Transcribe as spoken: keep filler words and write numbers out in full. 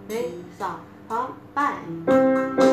หนึ่งสองพร้อมไป